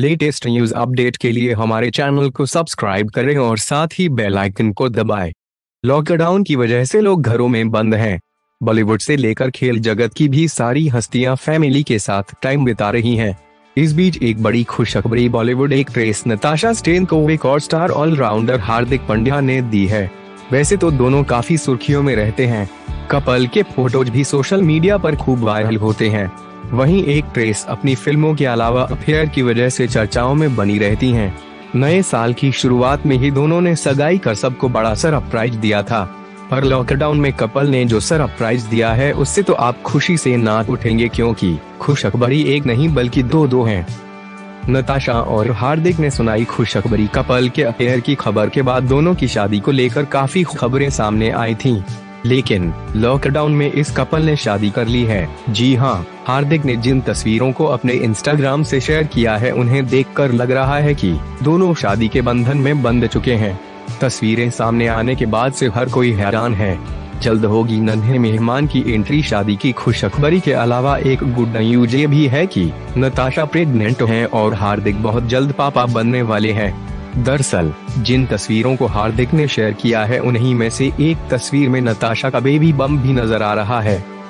Latest news update के लिए हमारे चैनल को सब्सक्राइब करें और साथ ही बेल आइकन को दबाएं। लॉकडाउन की वजह से लोग घरों में बंद हैं। बॉलीवुड से लेकर खेल जगत की भी सारी हस्तियां फैमिली के साथ टाइम बिता रही हैं। इस बीच एक बड़ी खुशखबरी बॉलीवुड एक्ट्रेस नताशा स्टेन को एक और स्टार ऑलराउंडर हार्दिक पांड्या ने दी है। वैसे तो दोनों काफी सुर्खियों में रहते हैं। कपल के फोटोज भी सोशल मीडिया पर खूब वायरल होते हैं। वहीं एक्ट्रेस अपनी फिल्मों के अलावा अफेयर की वजह से चर्चाओं में बनी रहती हैं। नए साल की शुरुआत में ही दोनों ने सगाई कर सबको बड़ा सरप्राइज दिया था। पर लॉकडाउन में कपल ने जो सरप्राइज दिया है उससे तो आप खुशी से नाच उठेंगे, क्योंकि खुशखबरी एक नहीं बल्कि दो हैं। नताशा और हार्दिक ने सुनाई खुशखबरी। कपल के अफेयर की खबर के बाद दोनों की शादी को लेकर काफी खबरें सामने आई थीं। लेकिन लॉकडाउन में इस कपल ने शादी कर ली है। जी हां, हार्दिक ने जिन तस्वीरों को अपने इंस्टाग्राम से शेयर किया है उन्हें देखकर लग रहा है कि दोनों शादी के बंधन में बंध चुके हैं। तस्वीरें सामने आने के बाद से हर कोई हैरान है। जल्द होगी नन्हे मेहमान की एंट्री। शादी की खुशखबरी के अलावा एक गुड न्यूज ये भी है कि नताशा प्रेग्नेंट हैं और हार्दिक बहुत जल्द पापा बनने वाले हैं। दरअसल जिन तस्वीरों को हार्दिक ने शेयर किया है उन्हीं में से एक तस्वीर में नताशा का बेबी बम भी नजर आ रहा है।